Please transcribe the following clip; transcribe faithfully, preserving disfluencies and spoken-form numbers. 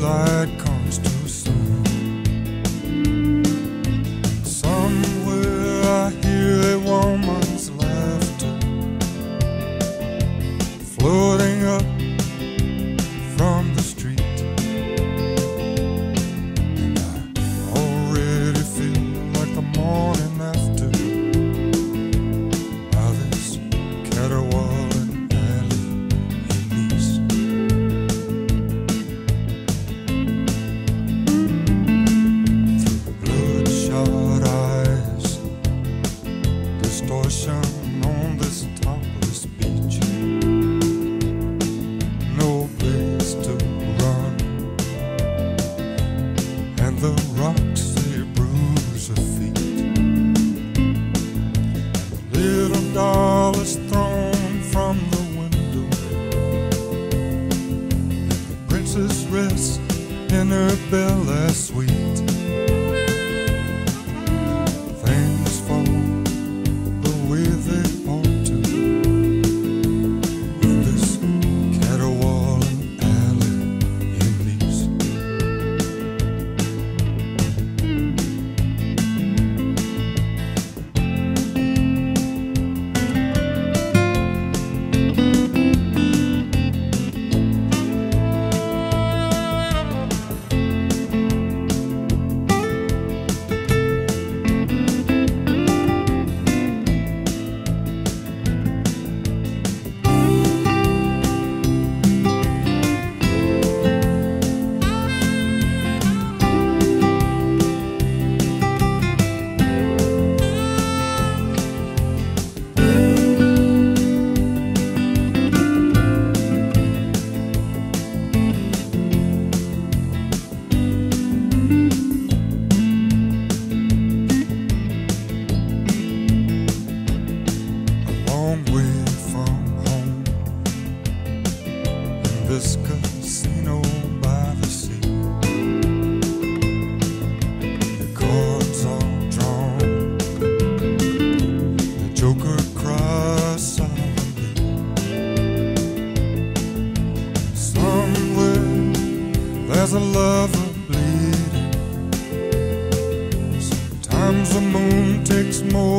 daylight comes too soon. Somewhere I hear a woman's laughter floating up from the street, and I already feel like the morning after by this caterwauling alley in Nice. Through bloodshot eyes, distortion on this topless beach, no place to run, and the rocks they bruise her feet. The little doll is thrown from the window, and the princess rests in her Bel Air suite. Things fall the way they ought to in this caterwauling alley in Nice. Way from home, in this casino by the sea, the cards are drawn, the joker cries silently. Somewhere there's a lover bleeding. Sometimes the moon takes more